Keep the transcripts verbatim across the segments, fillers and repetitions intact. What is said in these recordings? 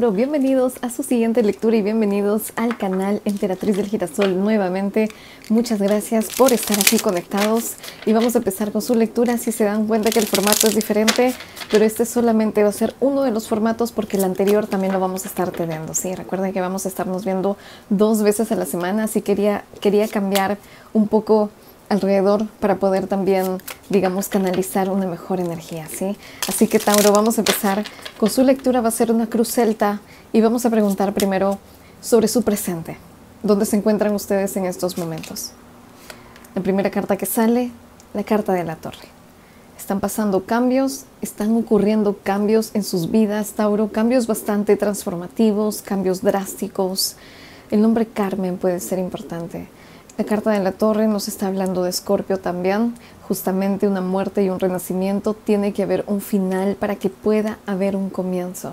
Tauro, bienvenidos a su siguiente lectura y bienvenidos al canal Emperatriz del Girasol nuevamente. Muchas gracias por estar aquí conectados y vamos a empezar con su lectura. Si se dan cuenta que el formato es diferente, pero este solamente va a ser uno de los formatos porque el anterior también lo vamos a estar teniendo, ¿sí? Recuerden que vamos a estarnos viendo dos veces a la semana, así quería, quería cambiar un poco alrededor para poder también, digamos, canalizar una mejor energía, ¿sí? Así que Tauro, vamos a empezar con su lectura. Va a ser una cruz celta y vamos a preguntar primero sobre su presente. ¿Dónde se encuentran ustedes en estos momentos? La primera carta que sale, la carta de la torre. Están pasando cambios, están ocurriendo cambios en sus vidas, Tauro, cambios bastante transformativos, cambios drásticos. El nombre Carmen puede ser importante. La carta de la torre nos está hablando de Escorpio también, justamente una muerte y un renacimiento. Tiene que haber un final para que pueda haber un comienzo.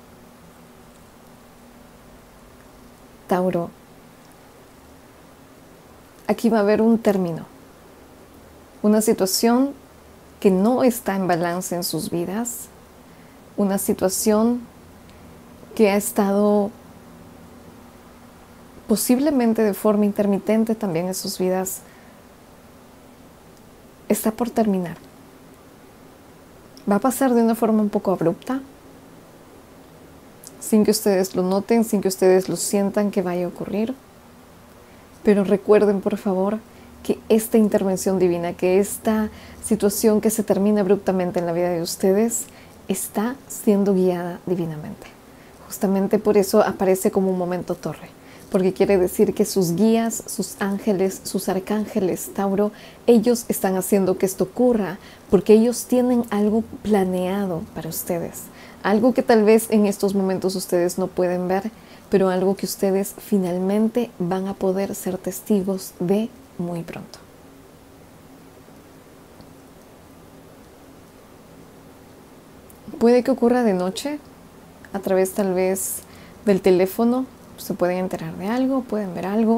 Tauro, aquí va a haber un término, una situación que no está en balance en sus vidas, una situación que ha estado posiblemente de forma intermitente también en sus vidas, está por terminar. Va a pasar de una forma un poco abrupta, sin que ustedes lo noten, sin que ustedes lo sientan que vaya a ocurrir. Pero recuerden, por favor, que esta intervención divina, que esta situación que se termina abruptamente en la vida de ustedes, está siendo guiada divinamente. Justamente por eso aparece como un momento torre. Porque quiere decir que sus guías, sus ángeles, sus arcángeles, Tauro, ellos están haciendo que esto ocurra porque ellos tienen algo planeado para ustedes. Algo que tal vez en estos momentos ustedes no pueden ver, pero algo que ustedes finalmente van a poder ser testigos de muy pronto. Puede que ocurra de noche, a través tal vez del teléfono. Se pueden enterar de algo, pueden ver algo.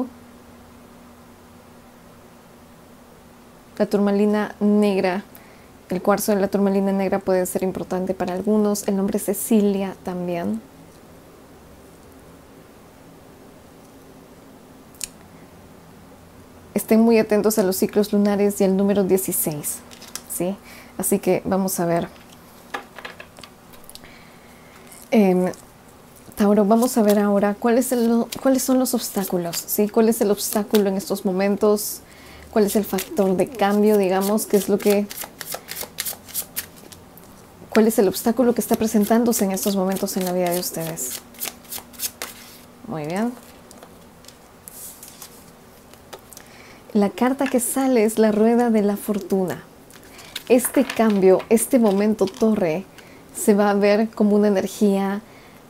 La turmalina negra, el cuarzo de la turmalina negra puede ser importante para algunos. El nombre Cecilia también. Estén muy atentos a los ciclos lunares y al número dieciséis, ¿sí? Así que vamos a ver. Eh, Tauro, vamos a ver ahora cuál es el, cuáles son los obstáculos, ¿sí? ¿Cuál es el obstáculo en estos momentos? ¿Cuál es el factor de cambio, digamos? ¿Qué es lo que... ¿Cuál es el obstáculo que está presentándose en estos momentos en la vida de ustedes? Muy bien. La carta que sale es la rueda de la fortuna. Este cambio, este momento torre, se va a ver como una energía...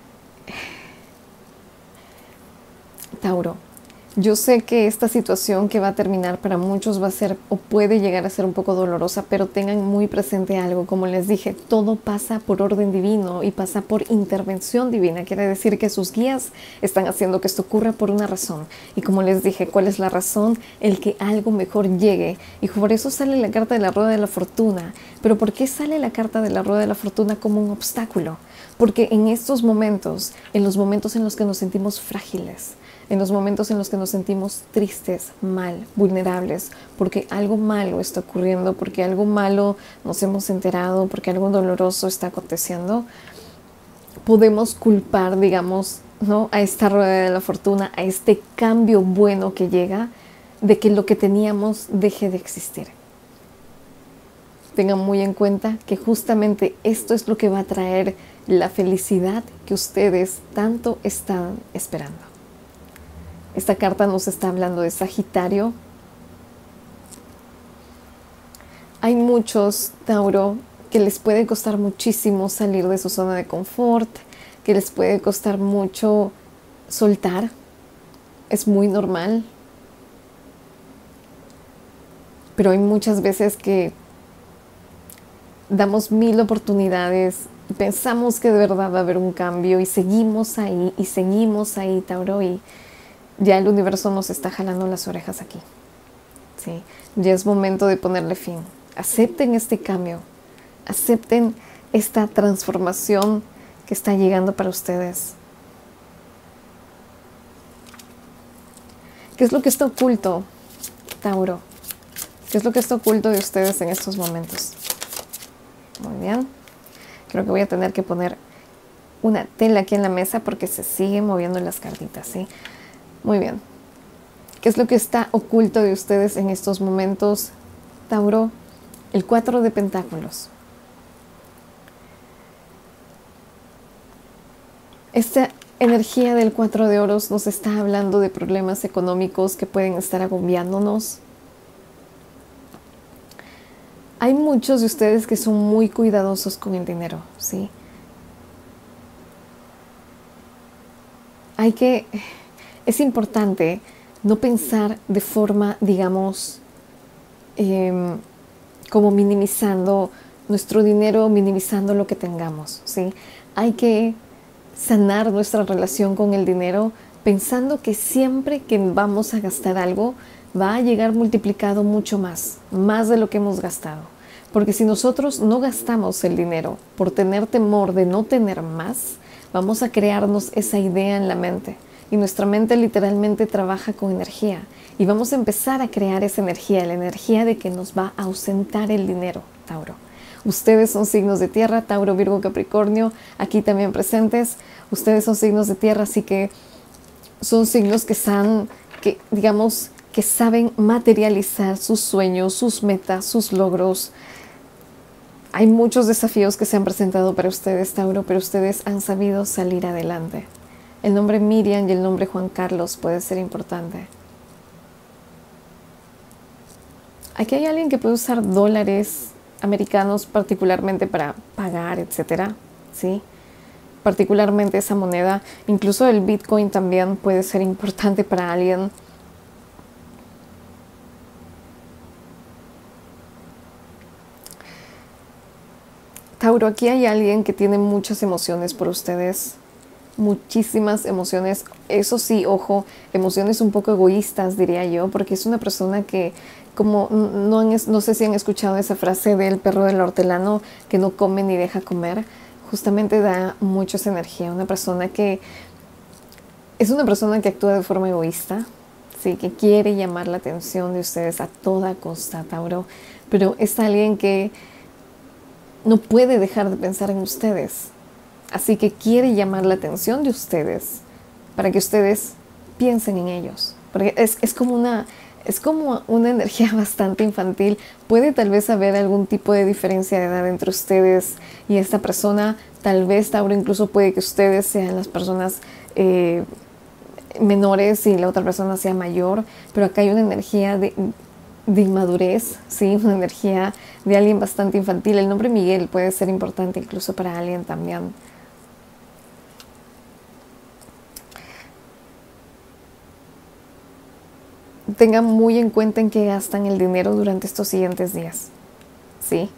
Tauro, yo sé que esta situación que va a terminar para muchos va a ser o puede llegar a ser un poco dolorosa, pero tengan muy presente algo. Como les dije, todo pasa por orden divino y pasa por intervención divina. Quiere decir que sus guías están haciendo que esto ocurra por una razón. Y como les dije, ¿cuál es la razón? El que algo mejor llegue. Y por eso sale la carta de la rueda de la fortuna. Pero ¿por qué sale la carta de la rueda de la fortuna como un obstáculo? Porque en estos momentos, en los momentos en los que nos sentimos frágiles, en los momentos en los que nos sentimos tristes, mal, vulnerables, porque algo malo está ocurriendo, porque algo malo nos hemos enterado, porque algo doloroso está aconteciendo, podemos culpar, digamos, ¿no?, a esta rueda de la fortuna, a este cambio bueno que llega, de que lo que teníamos deje de existir. Tengan muy en cuenta que justamente esto es lo que va a traer la felicidad que ustedes tanto están esperando. Esta carta nos está hablando de Sagitario. Hay muchos, Tauro, que les puede costar muchísimo salir de su zona de confort, que les puede costar mucho soltar. Es muy normal. Pero hay muchas veces que damos mil oportunidades, pensamos que de verdad va a haber un cambio y seguimos ahí, y seguimos ahí, Tauro, y ya el universo nos está jalando las orejas aquí, ¿sí? Ya es momento de ponerle fin. Acepten este cambio, acepten esta transformación que está llegando para ustedes. ¿Qué es lo que está oculto, Tauro? ¿Qué es lo que está oculto de ustedes en estos momentos? Muy bien. Creo que voy a tener que poner una tela aquí en la mesa porque se siguen moviendo las cartitas, ¿sí? Muy bien. ¿Qué es lo que está oculto de ustedes en estos momentos, Tauro? El cuatro de pentáculos. Esta energía del cuatro de oros nos está hablando de problemas económicos que pueden estar agobiándonos. Hay muchos de ustedes que son muy cuidadosos con el dinero, ¿sí? Hay que... Es importante no pensar de forma, digamos, eh, como minimizando nuestro dinero, minimizando lo que tengamos, ¿sí? Hay que sanar nuestra relación con el dinero pensando que siempre que vamos a gastar algo va a llegar multiplicado mucho más, más de lo que hemos gastado. Porque si nosotros no gastamos el dinero por tener temor de no tener más, vamos a crearnos esa idea en la mente. Y nuestra mente literalmente trabaja con energía. Y vamos a empezar a crear esa energía, la energía de que nos va a ausentar el dinero, Tauro. Ustedes son signos de tierra, Tauro, Virgo, Capricornio, aquí también presentes. Ustedes son signos de tierra, así que son signos que, san, que digamos, que saben materializar sus sueños, sus metas, sus logros. Hay muchos desafíos que se han presentado para ustedes, Tauro, pero ustedes han sabido salir adelante. El nombre Miriam y el nombre Juan Carlos puede ser importante. Aquí hay alguien que puede usar dólares americanos particularmente para pagar, etcétera, ¿sí? Particularmente esa moneda. Incluso el Bitcoin también puede ser importante para alguien. Tauro, aquí hay alguien que tiene muchas emociones por ustedes. Muchísimas emociones, eso sí, ojo, emociones un poco egoístas, diría yo, porque es una persona que, como no, han, no sé si han escuchado esa frase del perro del hortelano que no come ni deja comer, justamente da mucha esa energía, una persona que es una persona que actúa de forma egoísta, sí, que quiere llamar la atención de ustedes a toda costa, Tauro, pero es alguien que no puede dejar de pensar en ustedes. Así que quiere llamar la atención de ustedes para que ustedes piensen en ellos. Porque es, es, como una, es como una energía bastante infantil. Puede tal vez haber algún tipo de diferencia de edad entre ustedes y esta persona. Tal vez, Tauro, incluso puede que ustedes sean las personas eh, menores y la otra persona sea mayor. Pero acá hay una energía de, de inmadurez, ¿sí? Una energía de alguien bastante infantil. El nombre Miguel puede ser importante incluso para alguien también. Tengan muy en cuenta en qué gastan el dinero durante estos siguientes días, ¿sí?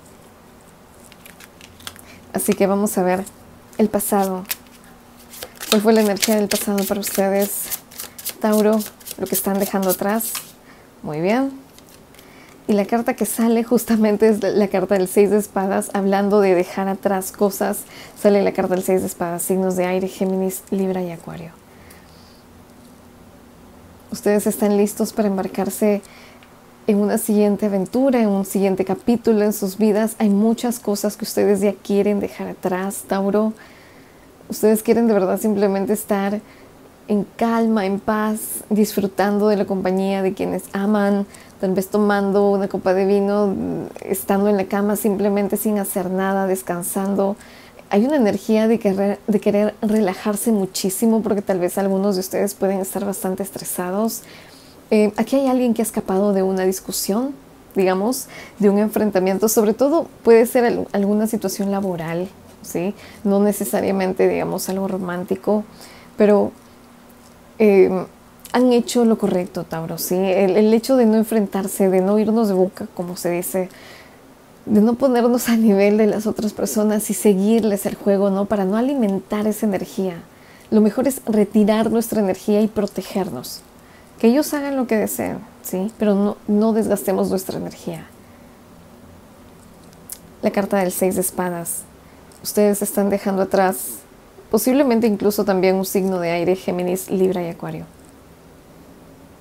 Así que vamos a ver el pasado. ¿Cuál fue la energía del pasado para ustedes, Tauro? Lo que están dejando atrás. Muy bien. Y la carta que sale justamente es la carta del seis de espadas, hablando de dejar atrás cosas. Sale la carta del seis de espadas, signos de aire, Géminis, Libra y Acuario. Ustedes están listos para embarcarse en una siguiente aventura, en un siguiente capítulo en sus vidas. Hay muchas cosas que ustedes ya quieren dejar atrás, Tauro. Ustedes quieren de verdad simplemente estar en calma, en paz, disfrutando de la compañía de quienes aman, tal vez tomando una copa de vino, estando en la cama simplemente sin hacer nada, descansando. Hay una energía de querer, de querer relajarse muchísimo porque tal vez algunos de ustedes pueden estar bastante estresados. Eh, aquí hay alguien que ha escapado de una discusión, digamos, de un enfrentamiento. Sobre todo puede ser alguna situación laboral, ¿sí? No necesariamente, digamos, algo romántico, pero eh, han hecho lo correcto, Tauro, ¿sí? El, el hecho de no enfrentarse, de no irnos de boca, como se dice, de no ponernos a nivel de las otras personas y seguirles el juego, ¿no? Para no alimentar esa energía. Lo mejor es retirar nuestra energía y protegernos. Que ellos hagan lo que deseen, ¿sí? Pero no, no desgastemos nuestra energía. La carta del seis de espadas. Ustedes están dejando atrás, posiblemente incluso también un signo de aire, Géminis, Libra y Acuario.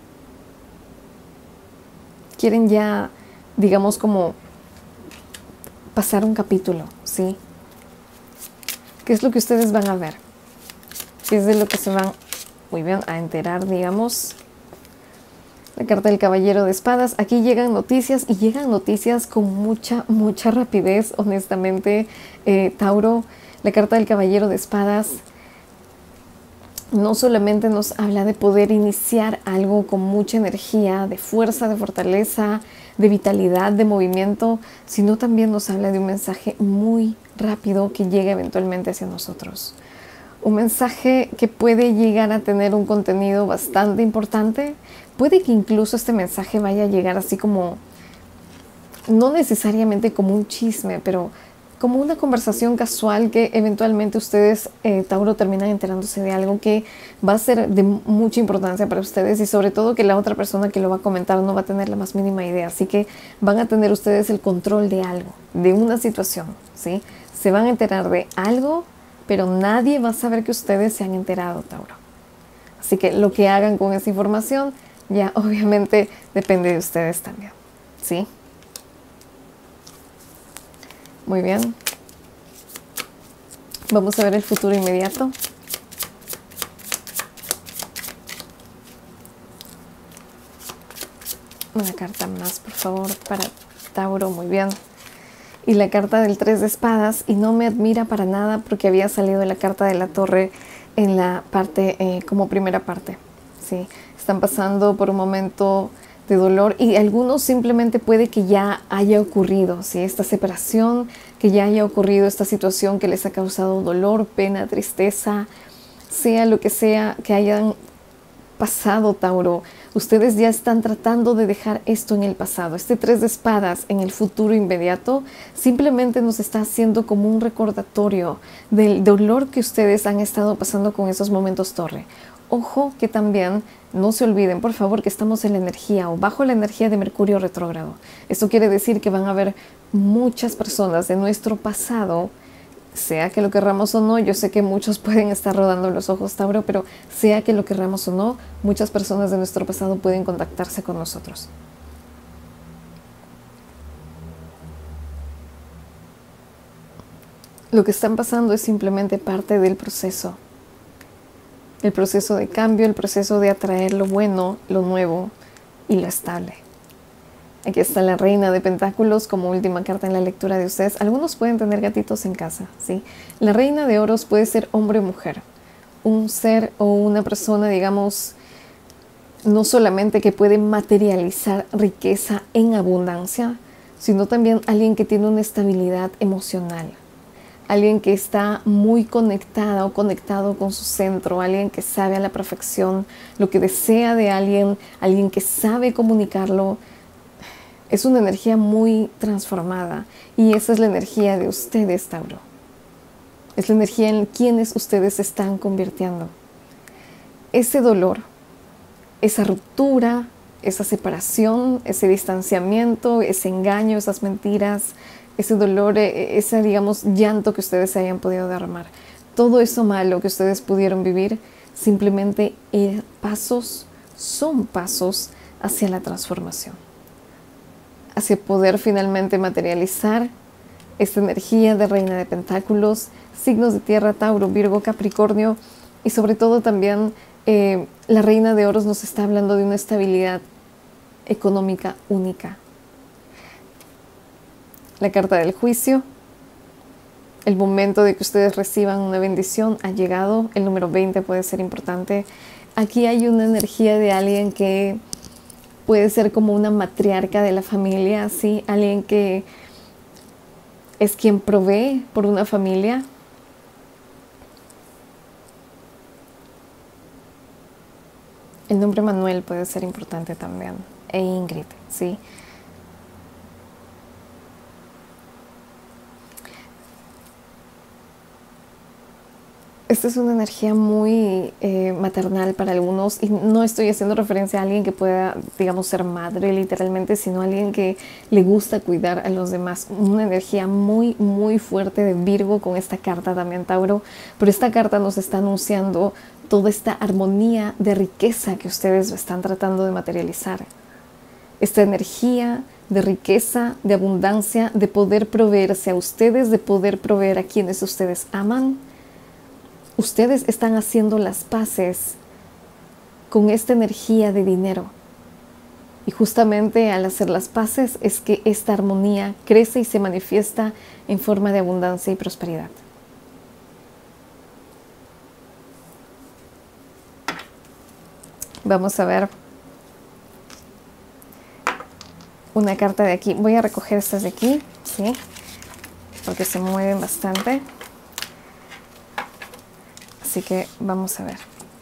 quieren ya, digamos, como pasar un capítulo, ¿sí? ¿Qué es lo que ustedes van a ver? ¿Qué es de lo que se van, muy bien, a enterar, digamos? La carta del Caballero de Espadas. Aquí llegan noticias y llegan noticias con mucha, mucha rapidez, honestamente, eh, Tauro. La carta del Caballero de Espadas no solamente nos habla de poder iniciar algo con mucha energía, de fuerza, de fortaleza, de vitalidad, de movimiento, sino también nos habla de un mensaje muy rápido que llega eventualmente hacia nosotros. Un mensaje que puede llegar a tener un contenido bastante importante. Puede que incluso este mensaje vaya a llegar así como, no necesariamente como un chisme, pero como una conversación casual que eventualmente ustedes, eh, Tauro, terminan enterándose de algo que va a ser de mucha importancia para ustedes y sobre todo que la otra persona que lo va a comentar no va a tener la más mínima idea. Así que van a tener ustedes el control de algo, de una situación, ¿sí? Se van a enterar de algo, pero nadie va a saber que ustedes se han enterado, Tauro. Así que lo que hagan con esa información ya obviamente depende de ustedes también, ¿sí? Muy bien. Vamos a ver el futuro inmediato. Una carta más, por favor, para Tauro. Muy bien. Y la carta del tres de espadas, y no me admira para nada porque había salido la carta de la torre en la parte, eh, como primera parte, ¿sí? Están pasando por un momento de dolor y algunos simplemente puede que ya haya ocurrido, ¿sí? Esta separación, que ya haya ocurrido esta situación que les ha causado dolor, pena, tristeza, sea lo que sea que hayan pasado, Tauro. Ustedes ya están tratando de dejar esto en el pasado. Este tres de espadas en el futuro inmediato simplemente nos está haciendo como un recordatorio del dolor que ustedes han estado pasando con esos momentos torre. Ojo que también no se olviden, por favor, que estamos en la energía o bajo la energía de Mercurio retrógrado. Esto quiere decir que van a haber muchas personas de nuestro pasado, sea que lo querramos o no. Yo sé que muchos pueden estar rodando los ojos, Tauro, pero sea que lo querramos o no, muchas personas de nuestro pasado pueden contactarse con nosotros. Lo que están pasando es simplemente parte del proceso. El proceso de cambio, el proceso de atraer lo bueno, lo nuevo y lo estable. Aquí está la Reina de Pentáculos como última carta en la lectura de ustedes. Algunos pueden tener gatitos en casa, ¿sí? La Reina de Oros puede ser hombre o mujer. Un ser o una persona, digamos, no solamente que puede materializar riqueza en abundancia, sino también alguien que tiene una estabilidad emocional. Alguien que está muy conectada o conectado con su centro, alguien que sabe a la perfección lo que desea de alguien, alguien que sabe comunicarlo. Es una energía muy transformada y esa es la energía de ustedes, Tauro. Es la energía en quienes ustedes se están convirtiendo. Ese dolor, esa ruptura, esa separación, ese distanciamiento, ese engaño, esas mentiras, ese dolor, ese, digamos, llanto que ustedes se hayan podido derramar. Todo eso malo que ustedes pudieron vivir, simplemente eh, pasos, son pasos hacia la transformación. Hacia poder finalmente materializar esta energía de Reina de Pentáculos, signos de tierra, Tauro, Virgo, Capricornio, y sobre todo también eh, la Reina de Oros nos está hablando de una estabilidad económica única. La carta del juicio, el momento de que ustedes reciban una bendición ha llegado. El número veinte puede ser importante. Aquí hay una energía de alguien que puede ser como una matriarca de la familia, ¿sí? Alguien que es quien provee por una familia. El nombre Manuel puede ser importante también, e Ingrid, ¿sí? Esta es una energía muy eh, maternal para algunos y no estoy haciendo referencia a alguien que pueda, digamos, ser madre literalmente, sino a alguien que le gusta cuidar a los demás. Una energía muy, muy fuerte de Virgo con esta carta también, Tauro. Pero esta carta nos está anunciando toda esta armonía de riqueza que ustedes están tratando de materializar. esta energía de riqueza, de abundancia, de poder proveerse a ustedes, de poder proveer a quienes ustedes aman. Ustedes están haciendo las paces con esta energía de dinero. Y justamente al hacer las paces es que esta armonía crece y se manifiesta en forma de abundancia y prosperidad. Vamos a ver una carta de aquí. Voy a recoger estas de aquí, ¿sí? Porque se mueven bastante. Así que vamos a ver.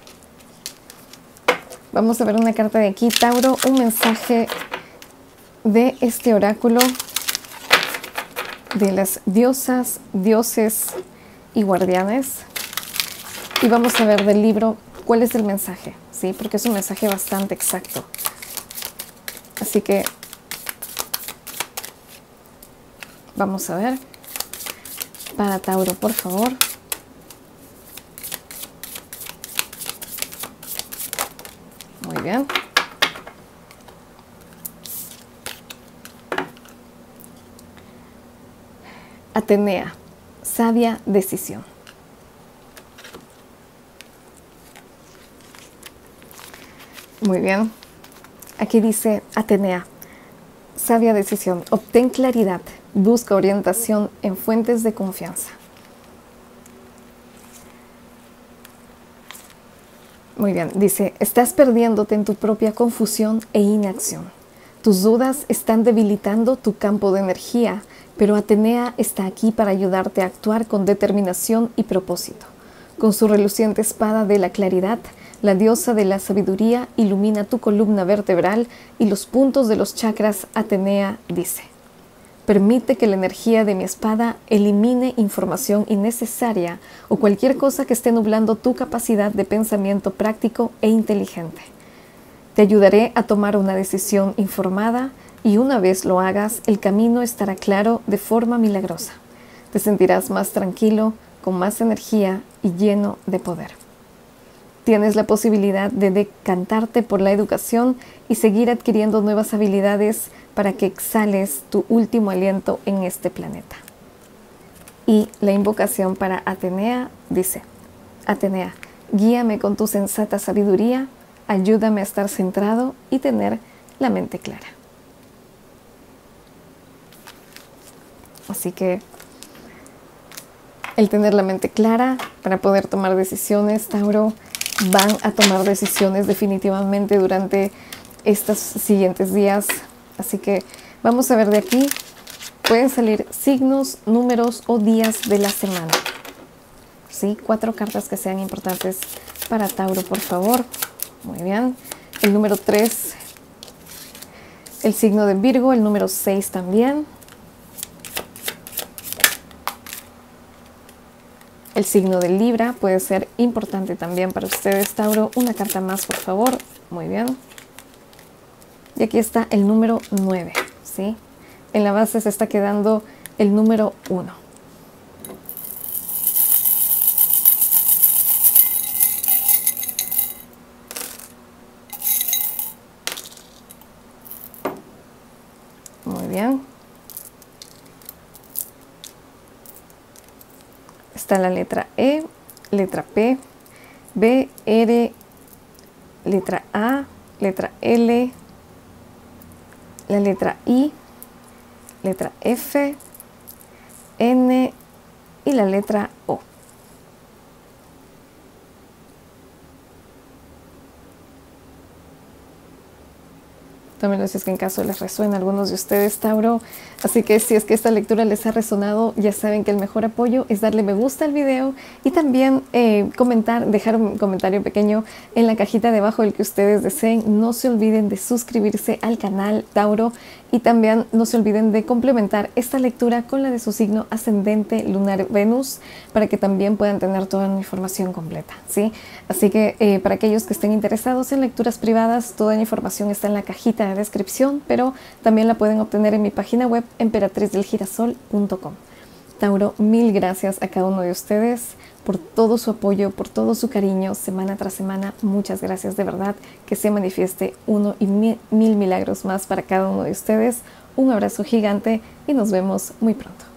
Vamos a ver una carta de aquí, Tauro, un mensaje de este oráculo de las diosas, dioses y guardianes. Y vamos a ver del libro cuál es el mensaje, ¿sí? Porque es un mensaje bastante exacto. Así que vamos a ver. Para Tauro, por favor. Muy bien. Atenea, sabia decisión. Muy bien. Aquí dice Atenea, sabia decisión. Obtén claridad, busca orientación en fuentes de confianza. Muy bien, dice, estás perdiéndote en tu propia confusión e inacción. Tus dudas están debilitando tu campo de energía, pero Atenea está aquí para ayudarte a actuar con determinación y propósito. Con su reluciente espada de la claridad, la diosa de la sabiduría ilumina tu columna vertebral y los puntos de los chakras. Atenea dice, permite que la energía de mi espada elimine información innecesaria o cualquier cosa que esté nublando tu capacidad de pensamiento práctico e inteligente. Te ayudaré a tomar una decisión informada y una vez lo hagas, el camino estará claro de forma milagrosa. Te sentirás más tranquilo, con más energía y lleno de poder. Tienes la posibilidad de decantarte por la educación y seguir adquiriendo nuevas habilidades para que exhales tu último aliento en este planeta. Y la invocación para Atenea dice, Atenea, guíame con tu sensata sabiduría, ayúdame a estar centrado y tener la mente clara. Así que el tener la mente clara para poder tomar decisiones, Tauro, van a tomar decisiones definitivamente durante estos siguientes días. Así que vamos a ver de aquí. Pueden salir signos, números o días de la semana. ¿Sí? Cuatro cartas que sean importantes para Tauro, por favor. Muy bien. El número tres, el signo de Virgo. El número seis también. El signo de Libra puede ser importante también para ustedes, Tauro. Una carta más, por favor. Muy bien. Y aquí está el número nueve, ¿sí? En la base se está quedando el número uno. Muy bien. Está la letra E, letra P, B, R, letra A, letra L, la letra I, letra F, N y la letra O. Tómenlo si es que en caso les resuena a algunos de ustedes, Tauro. Así que si es que esta lectura les ha resonado, ya saben que el mejor apoyo es darle me gusta al video y también eh, comentar, dejar un comentario pequeño en la cajita de abajo del que ustedes deseen. No se olviden de suscribirse al canal, Tauro, y también no se olviden de complementar esta lectura con la de su signo ascendente lunar Venus para que también puedan tener toda la información completa, ¿sí? Así que eh, para aquellos que estén interesados en lecturas privadas, toda la información está en la cajita de descripción, pero también la pueden obtener en mi página web emperatriz del girasol punto com. Tauro, mil gracias a cada uno de ustedes por todo su apoyo, por todo su cariño, semana tras semana. Muchas gracias, de verdad, que se manifieste uno y mil, mil milagros más para cada uno de ustedes. Un abrazo gigante y nos vemos muy pronto.